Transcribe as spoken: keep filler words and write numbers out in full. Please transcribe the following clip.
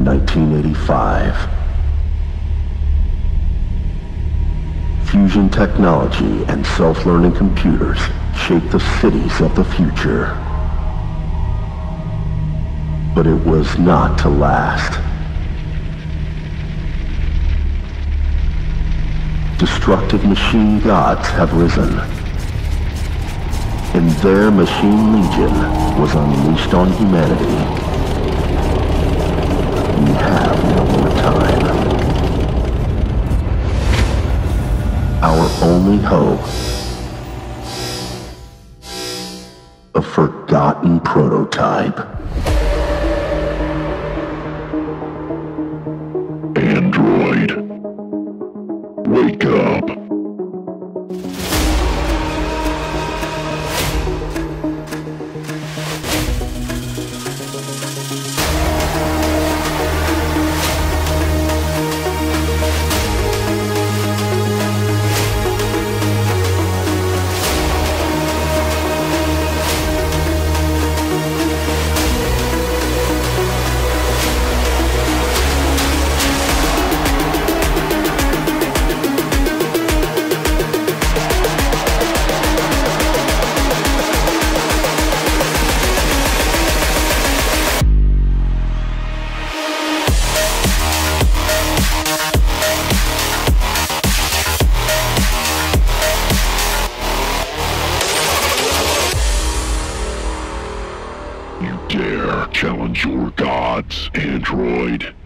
nineteen eighty-five. Fusion technology and self-learning computers shape the cities of the future. But it was not to last. Destructive machine gods have risen, and their machine legion was unleashed on humanity. We have no more time. Our only hope, a forgotten prototype. Android, wake up. You dare challenge your gods, android?